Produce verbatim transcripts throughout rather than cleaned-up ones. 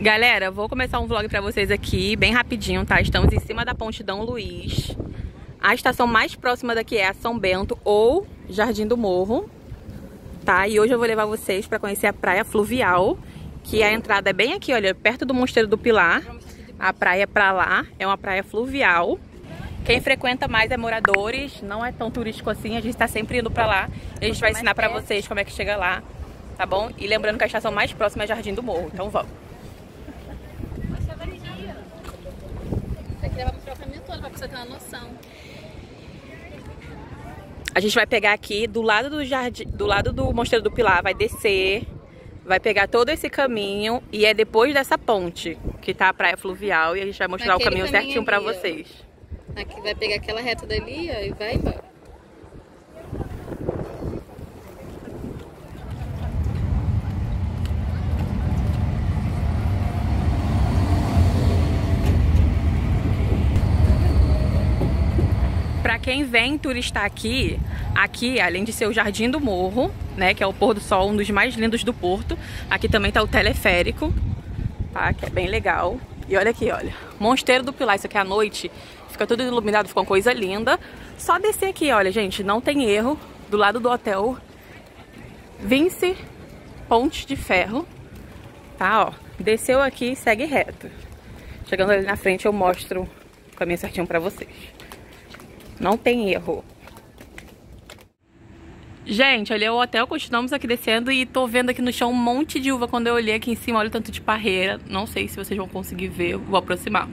Galera, vou começar um vlog pra vocês aqui, bem rapidinho, tá? Estamos em cima da Ponte Dom Luiz. A estação mais próxima daqui é a São Bento ou Jardim do Morro, tá? E hoje eu vou levar vocês pra conhecer a Praia Fluvial, que a entrada é bem aqui, olha, perto do Mosteiro do Pilar. A praia é pra lá, é uma praia fluvial. Quem frequenta mais é moradores, não é tão turístico assim, a gente tá sempre indo pra lá. E a gente vai ensinar pra vocês como é que chega lá, tá bom? E lembrando que a estação mais próxima é Jardim do Morro, então vamos. Vai mostrar o caminho todo, pra pessoa ter uma noção. A gente vai pegar aqui do lado do jardim, do lado do Mosteiro do Pilar, vai descer, vai pegar todo esse caminho e é depois dessa ponte que tá a praia fluvial e a gente vai mostrar Naquele o caminho, caminho certinho pra ali, vocês. Ó. Aqui vai pegar aquela reta dali, ó, e vai embora. Pra quem vem turistar aqui, aqui, além de ser o Jardim do Morro, né, que é o pôr do sol, um dos mais lindos do Porto, aqui também tá o teleférico, tá, que é bem legal. E olha aqui, olha, Mosteiro do Pilar, isso aqui à noite, fica tudo iluminado, fica uma coisa linda. Só descer aqui, olha, gente, não tem erro, do lado do hotel Vinci Ponte de Ferro, tá, ó, desceu aqui e segue reto. Chegando ali na frente eu mostro o caminho certinho pra vocês. Não tem erro. Gente, ali é o hotel, continuamos aqui descendo e tô vendo aqui no chão um monte de uva. Quando eu olhei aqui em cima, olha o tanto de parreira. Não sei se vocês vão conseguir ver, vou aproximar.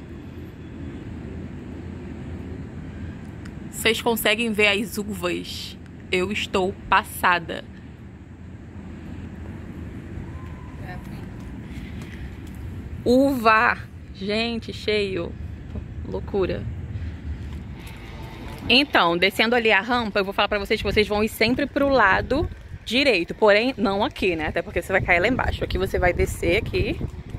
Vocês conseguem ver as uvas? Eu estou passada. Uva! Gente, cheio. Loucura. Então, descendo ali a rampa, eu vou falar pra vocês que vocês vão ir sempre pro lado direito. Porém, não aqui, né? Até porque você vai cair lá embaixo. Aqui você vai descer aqui.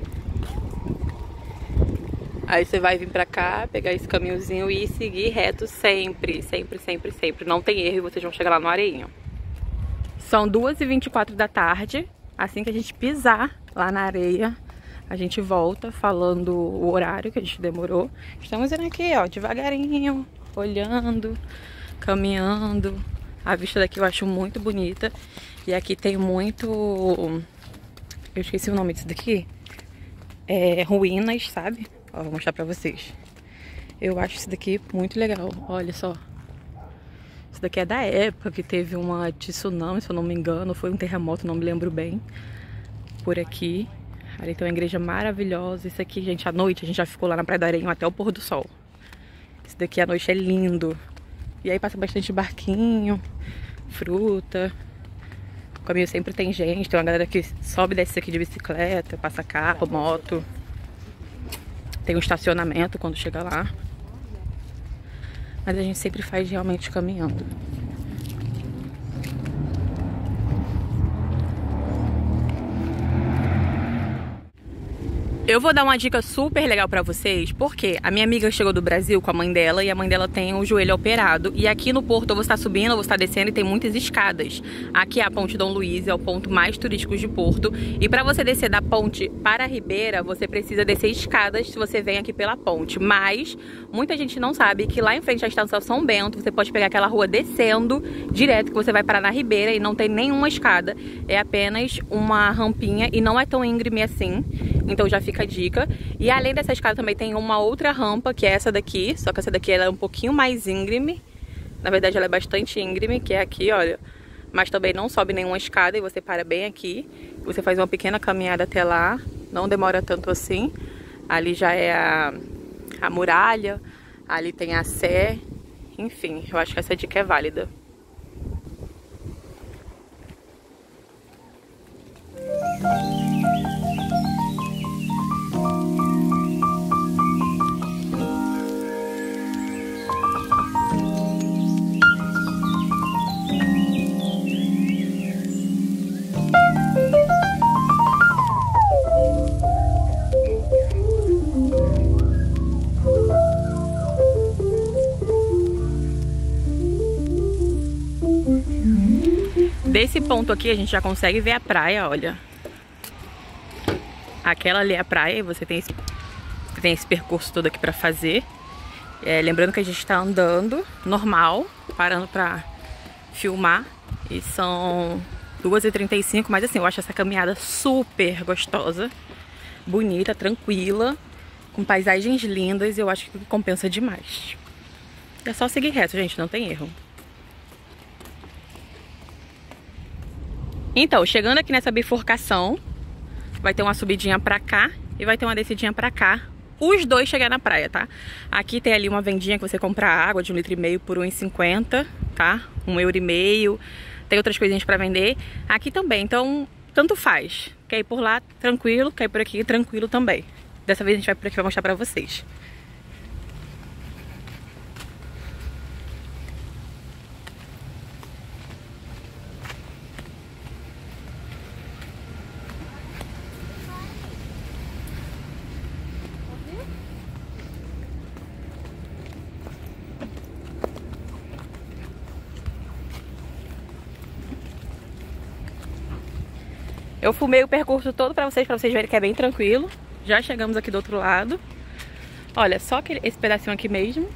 Aí você vai vir pra cá, pegar esse caminhozinho e seguir reto sempre. Sempre, sempre, sempre. Não tem erro e vocês vão chegar lá no Areinho. São duas e vinte e quatro da tarde. Assim que a gente pisar lá na areia, a gente volta falando o horário que a gente demorou. Estamos indo aqui, ó, devagarinho, olhando, caminhando. A vista daqui eu acho muito bonita. E aqui tem muito... Eu esqueci o nome disso daqui. É ruínas, sabe? Ó, vou mostrar pra vocês. Eu acho isso daqui muito legal. Olha só. Isso daqui é da época que teve uma tsunami, se eu não me engano. Foi um terremoto, não me lembro bem. Por aqui. Ali tem uma igreja maravilhosa. Isso aqui, gente, à noite a gente já ficou lá na Praia do Areinho até o pôr do sol. Esse daqui à noite é lindo. E aí passa bastante barquinho, fruta. O caminho sempre tem gente. Tem uma galera que sobe e desce aqui de bicicleta, passa carro, moto. Tem um estacionamento quando chega lá. Mas a gente sempre faz realmente caminhando. Eu vou dar uma dica super legal pra vocês, porque a minha amiga chegou do Brasil com a mãe dela e a mãe dela tem o joelho operado. E aqui no Porto eu vou estar subindo, eu vou estar descendo e tem muitas escadas. Aqui é a Ponte Dom Luiz, é o ponto mais turístico de Porto. E pra você descer da ponte para a Ribeira, você precisa descer escadas se você vem aqui pela ponte. Mas muita gente não sabe que lá em frente à estação São Bento, você pode pegar aquela rua descendo direto, que você vai parar na Ribeira e não tem nenhuma escada. É apenas uma rampinha e não é tão íngreme assim. Então já fica a dica. E além dessa escada também tem uma outra rampa, que é essa daqui. Só que essa daqui ela é um pouquinho mais íngreme. Na verdade ela é bastante íngreme, que é aqui, olha. Mas também não sobe nenhuma escada e você para bem aqui. Você faz uma pequena caminhada até lá. Não demora tanto assim. Ali já é a, a muralha. Ali tem a Sé. Enfim, eu acho que essa dica é válida. Desse ponto aqui a gente já consegue ver a praia, olha. Aquela ali é a praia e você tem esse, tem esse percurso todo aqui pra fazer. É, lembrando que a gente tá andando normal, parando pra filmar. E são duas e trinta e cinco, mas assim, eu acho essa caminhada super gostosa, bonita, tranquila, com paisagens lindas, e eu acho que compensa demais. É só seguir reto, gente, não tem erro. Então, chegando aqui nessa bifurcação, vai ter uma subidinha pra cá e vai ter uma descidinha pra cá. Os dois chegar na praia, tá? Aqui tem ali uma vendinha que você compra água de um litro e meio por um real e cinquenta, tá? Um euro e meio. Tem outras coisinhas pra vender. Aqui também, então tanto faz. Quer ir por lá, tranquilo. Quer ir por aqui, tranquilo também. Dessa vez a gente vai por aqui pra mostrar pra vocês. Eu filmei o percurso todo pra vocês, pra vocês verem que é bem tranquilo. Já chegamos aqui do outro lado. Olha, só aquele, esse pedacinho aqui mesmo.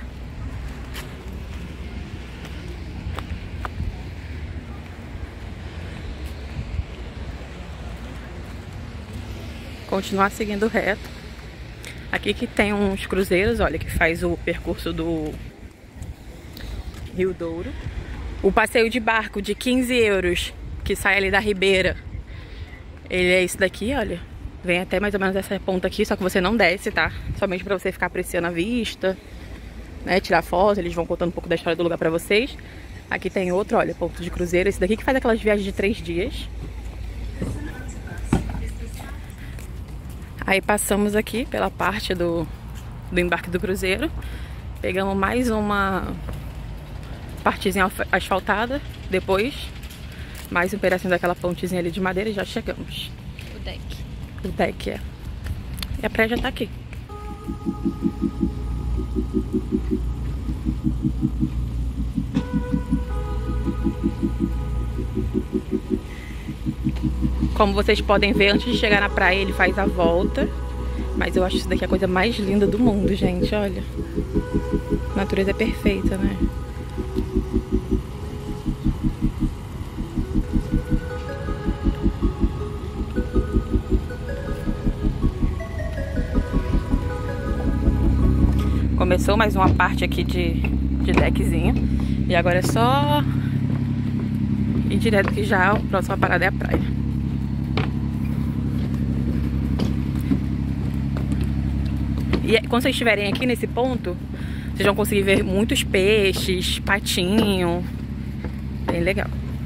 Continuar seguindo reto. Aqui que tem uns cruzeiros, olha, que faz o percurso do Rio Douro. O passeio de barco de quinze euros, que sai ali da Ribeira. Ele é esse daqui, olha. Vem até mais ou menos essa ponta aqui, só que você não desce, tá? Somente pra você ficar apreciando a vista, né? Tirar foto, eles vão contando um pouco da história do lugar pra vocês. Aqui tem outro, olha, ponto de cruzeiro. Esse daqui que faz aquelas viagens de três dias. Aí passamos aqui pela parte do, do embarque do cruzeiro. Pegamos mais uma partezinha asfaltada. Depois, mais um pedacinho daquela pontezinha ali de madeira e já chegamos. O deck. O deck, é. E a praia já tá aqui. Como vocês podem ver, antes de chegar na praia ele faz a volta. Mas eu acho isso daqui a coisa mais linda do mundo, gente, olha. A natureza é perfeita, né? Começou mais uma parte aqui de, de deckzinho. E agora é só ir direto que já a próxima parada é a praia. E quando vocês estiverem aqui nesse ponto, vocês vão conseguir ver muitos peixes, patinho. Bem legal.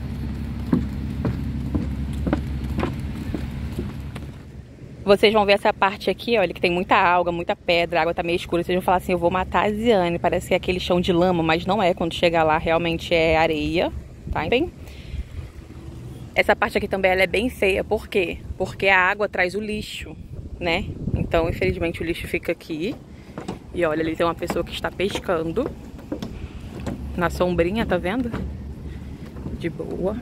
Vocês vão ver essa parte aqui, olha, que tem muita alga, muita pedra, a água tá meio escura. Vocês vão falar assim, eu vou matar a Ziane. Parece que é aquele chão de lama, mas não é. Quando chegar lá, realmente é areia, tá? Bem, essa parte aqui também ela é bem feia. Por quê? Porque a água traz o lixo, né? Então, infelizmente, o lixo fica aqui. E olha, ali tem uma pessoa que está pescando na sombrinha, tá vendo? De boa.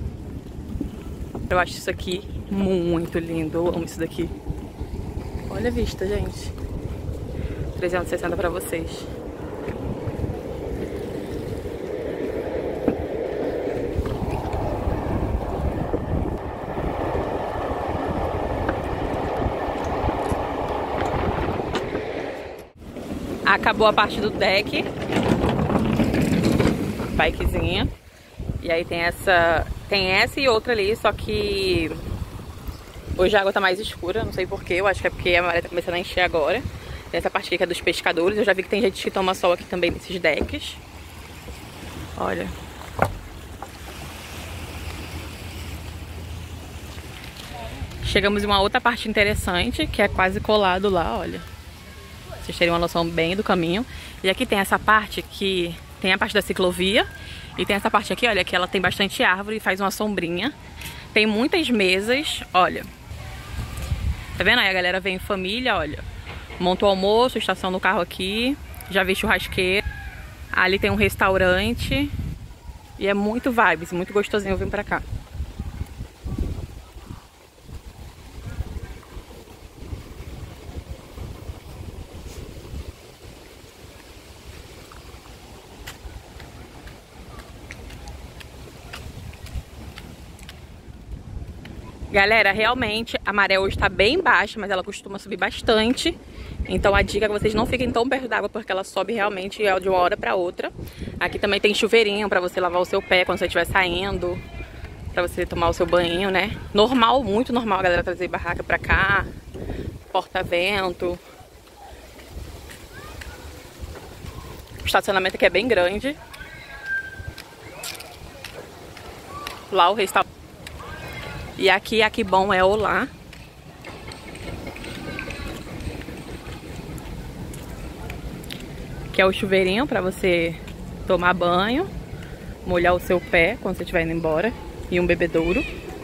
Eu acho isso aqui muito lindo. Eu amo isso daqui. Olha a vista, gente. trezentos e sessenta pra vocês. Acabou a parte do deck. Bikezinha. E aí tem essa... Tem essa e outra ali, só que... Hoje a água tá mais escura, não sei porquê. Eu acho que é porque a maré tá começando a encher agora. Tem essa parte aqui que é dos pescadores. Eu já vi que tem gente que toma sol aqui também nesses decks. Olha. Chegamos em uma outra parte interessante, que é quase colado lá, olha. Pra vocês terem uma noção bem do caminho. E aqui tem essa parte que tem a parte da ciclovia. E tem essa parte aqui, olha, que ela tem bastante árvore e faz uma sombrinha. Tem muitas mesas, olha. Tá vendo aí? A galera vem em família, olha. Monta o almoço, estaciona o carro aqui. Já vi churrasqueira. Ali tem um restaurante. E é muito vibes, muito gostosinho vir pra cá. Galera, realmente a maré hoje tá bem baixa, mas ela costuma subir bastante. Então a dica é que vocês não fiquem tão perto d'água, porque ela sobe realmente de uma hora pra outra. Aqui também tem chuveirinho pra você lavar o seu pé quando você estiver saindo, pra você tomar o seu banho, né? Normal, muito normal a galera trazer barraca pra cá, porta-vento. O estacionamento aqui é bem grande. Lá o restaurante. E aqui, aqui bom é Olá. Que é o chuveirinho pra você tomar banho, molhar o seu pé quando você estiver indo embora. E um bebedouro.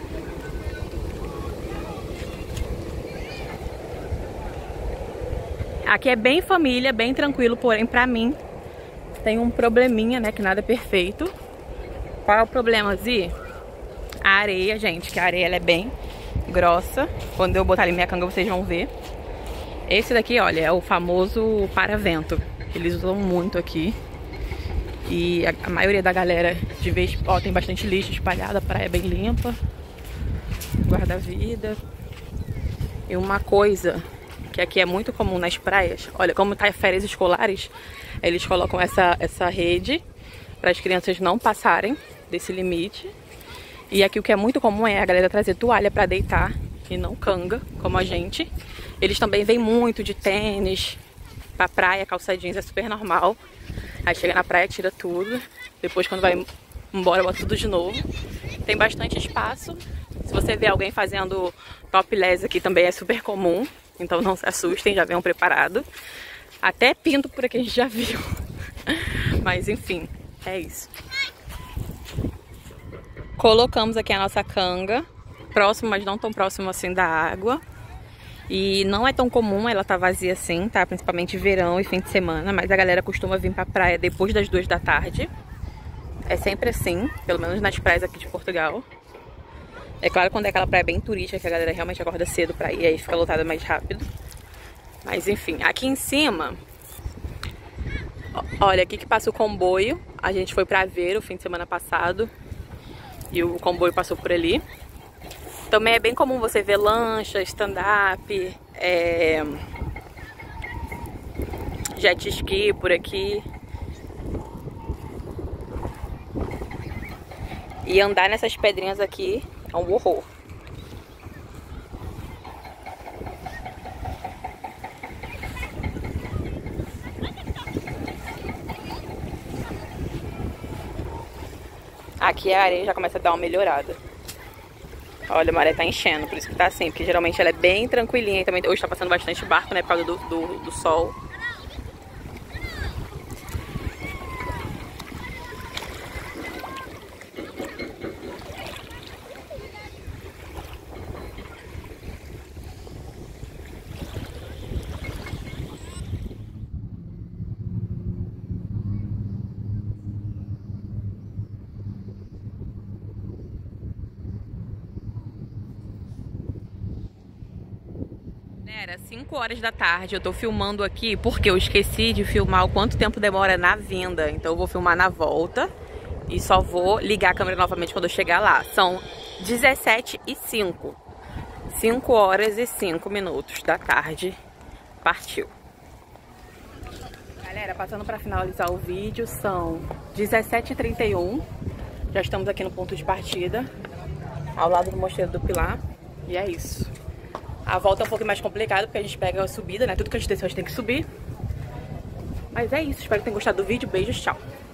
Aqui é bem família, bem tranquilo, porém pra mim tem um probleminha, né, que nada é perfeito. Qual é o problema, Zi? A areia, gente, que a areia ela é bem grossa. Quando eu botar ali minha canga, vocês vão ver. Esse daqui, olha, é o famoso paravento. Eles usam muito aqui. E a, a maioria da galera, de vez, ó, tem bastante lixo espalhado, a praia é bem limpa. Guarda-vida. E uma coisa que aqui é muito comum nas praias, olha, como tá férias escolares, eles colocam essa, essa rede para as crianças não passarem desse limite. E aqui o que é muito comum é a galera trazer toalha pra deitar e não canga, como a gente. Eles também vêm muito de tênis pra praia, calça jeans, é super normal. Aí chega na praia, tira tudo. Depois quando vai embora, bota tudo de novo. Tem bastante espaço. Se você vê alguém fazendo topless aqui também é super comum. Então não se assustem, já venham preparado. Até pinto por aqui a gente já viu. Mas enfim, é isso. Colocamos aqui a nossa canga, próximo, mas não tão próximo assim da água. E não é tão comum ela tá vazia assim, tá? Principalmente verão e fim de semana, mas a galera costuma vir pra praia depois das duas da tarde. É sempre assim, pelo menos nas praias aqui de Portugal. É claro quando é aquela praia bem turística, que a galera realmente acorda cedo pra ir, aí fica lotada mais rápido. Mas enfim, aqui em cima, olha, aqui que passa o comboio. A gente foi pra Aveiro o fim de semana passado. E o comboio passou por ali. Também é bem comum você ver lancha, stand-up, é... jet ski por aqui. E andar nessas pedrinhas aqui é um horror. Aqui a areia já começa a dar uma melhorada. Olha, a maré tá enchendo, por isso que tá assim. Porque geralmente ela é bem tranquilinha. E também hoje tá passando bastante barco, né, por causa do, do, do sol. Era cinco horas da tarde, eu tô filmando aqui porque eu esqueci de filmar o quanto tempo demora na vinda. Então eu vou filmar na volta e só vou ligar a câmera novamente quando eu chegar lá. São dezessete e cinco. cinco horas e cinco minutos da tarde. Partiu. Galera, passando pra finalizar o vídeo, são dezessete e trinta e um. Já estamos aqui no ponto de partida, ao lado do Mosteiro do Pilar. E é isso. A volta é um pouco mais complicada, porque a gente pega a subida, né? Tudo que a gente desceu, a gente tem que subir. Mas é isso. Espero que tenham gostado do vídeo. Beijos, tchau.